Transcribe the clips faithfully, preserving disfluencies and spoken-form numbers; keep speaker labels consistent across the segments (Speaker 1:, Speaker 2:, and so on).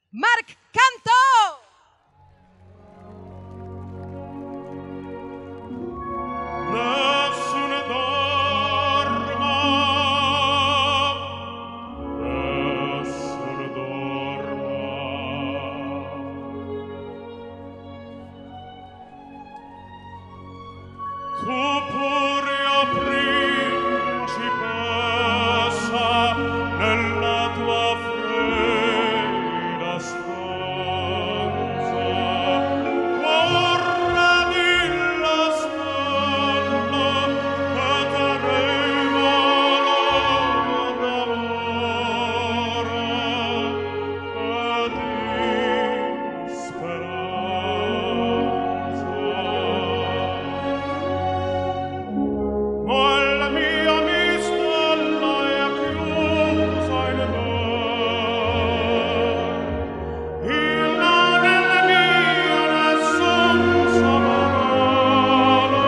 Speaker 1: Marc Canto.
Speaker 2: Nessuno dorma, nessuno dorma. Tu pure, o principessa, nella tua fredda stanza, guarda di la stella che t'arriva d'amore e di speranza. Ma la mia mistella è chiusa in me, il non è la mia nessun saperà,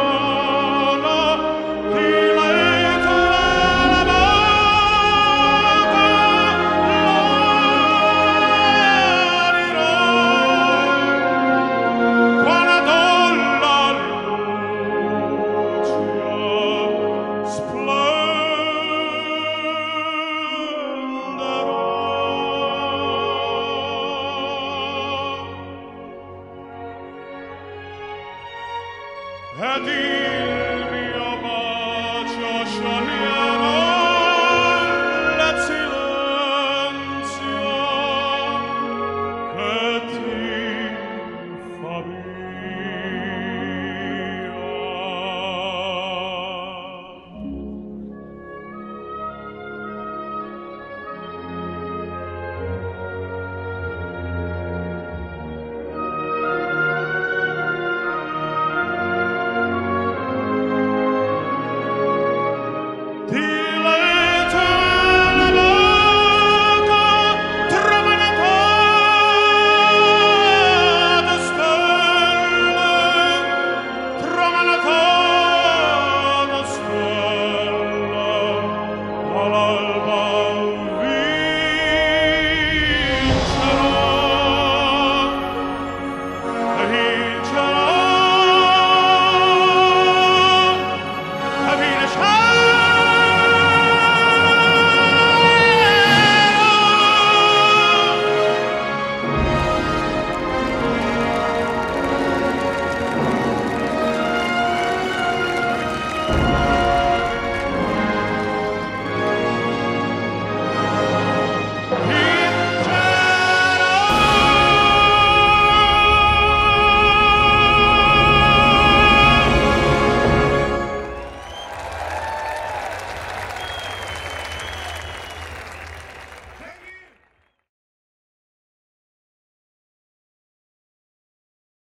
Speaker 2: di lei te la morirai, quando la luce splenderà. Ed io